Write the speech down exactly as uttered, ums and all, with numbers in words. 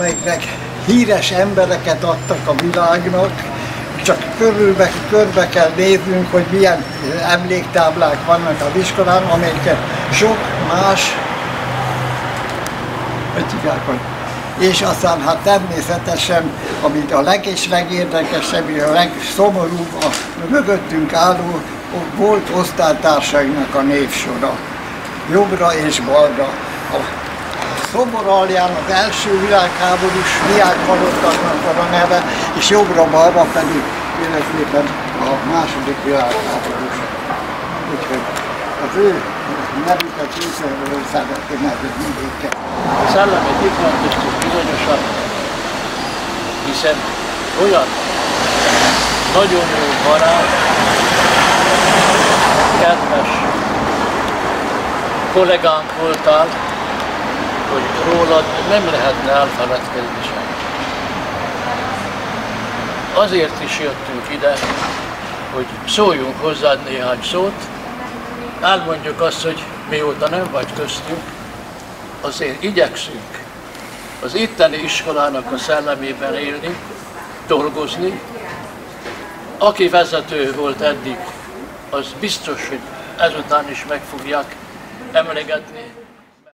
amelyeknek híres embereket adtak a világnak, csak körülbe, körbe kell néznünk, hogy milyen emléktáblák vannak az iskolán, amelyeket sok más, hogy hívják, hogy és aztán hát természetesen, amit a leg és legérdekesebb, a legszomorúbb, a mögöttünk álló volt osztálytársainak a névsora, jobbra és balra. A szobor alján az első világháborús diákhalottaknak van a neve, és jobbra-balra pedig életében a második világháborús. Úgyhogy az ő nevüket részéről szeretném megemlíteni. A szellemet itt van köztük bizonyosan, hiszen olyan nagyon jó barát, kedves kollégánk voltál, hogy rólad nem lehetne elfeledkezni sem. Azért is jöttünk ide, hogy szóljunk hozzád néhány szót, elmondjuk azt, hogy mióta nem vagy köztünk, azért igyekszünk az itteni iskolának a szellemében élni, dolgozni. Aki vezető volt eddig, az biztos, hogy ezután is meg fogják emlegetni.